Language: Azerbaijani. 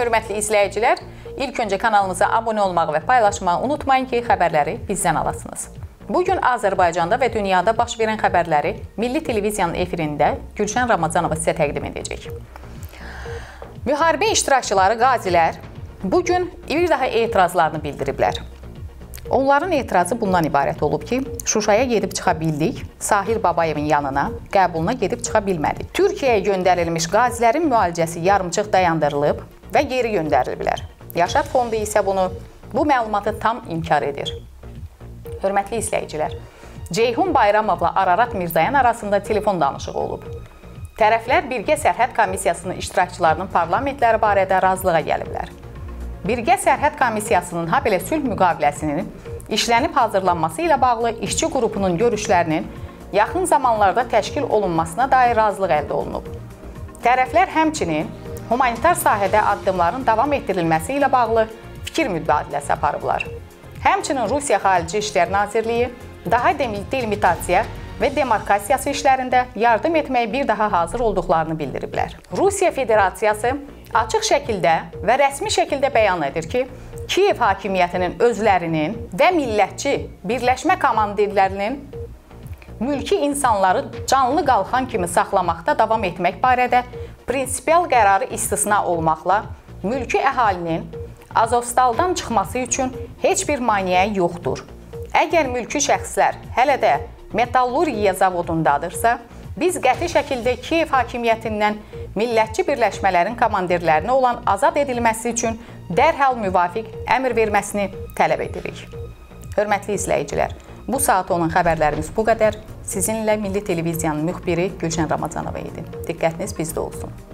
hörmətli izləyicilər, ilk öncə kanalımıza abunə olmağı və paylaşmağı unutmayın ki, xəbərləri bizdən alasınız. Bugün Azərbaycanda və dünyada baş verən xəbərləri Milli Televiziyanın efirində Gülşən Ramazanova sizə təqdim edəcək. Müharibə iştirakçıları, qazilər bugün bir daha etirazlarını bildiriblər. Onların etirazı bundan ibarət olub ki, Şuşaya gedib çıxa bildik, Sahir Babayevin yanına, qəbuluna gedib çıxa bilmədik. Türkiyəyə göndərilmiş qazilərin müalicəsi yarımçıq dayandırılıb və geri göndəriliblər. Yaşad Fondu isə bu məlumatı tam inkar edir. Hörmətli izləyicilər, Ceyhun Bayramovla Ararat Mirzayan arasında telefon danışığı olub. Tərəflər Birgə Sərhəd Komissiyasının iştirakçılarının parlamentləri barədə razılığa gəliblər. Birgə Sərhəd Komissiyasının habelə sülh müqaviləsinin işlənib hazırlanması ilə bağlı işçi qrupunun görüşlərinin yaxın zamanlarda təşkil olunmasına dair razılıq əldə olunub. Tərəflər həmçinin humanitar sahədə addımların davam etdirilməsi ilə bağlı fikir mübadiləsi aparıblar. Həmçinin Rusiya Xarici İşlər Nazirliyi daha delimitasiya və demarkasiyası işlərində yardım etməyə bir daha hazır olduqlarını bildiriblər. Rusiya Federasiyası açıq şəkildə və rəsmi şəkildə bəyan edir ki, Kiyev hakimiyyətinin özlərinin və millətçi birləşmə komandirlərinin mülki insanları canlı qalxan kimi saxlamaqda davam etmək barədə prinsipial qərarı istisna olmaqla mülki əhalinin Azovstaldan çıxması üçün heç bir maneə yoxdur. Əgər mülki şəxslər hələ də metallurgiya zavodundadırsa, biz qəti şəkildə Kiyev hakimiyyətindən millətçi birləşmələrin komandirlərinə olan azad edilməsi üçün dərhal müvafiq əmr verməsini tələb edirik. Hörmətli izləyicilər, bu saat olan xəbərlərimiz bu qədər. Sizinlə Milli Televiziyanın müxbiri Gülşən Ramazanova idi. Diqqətiniz bizdə olsun.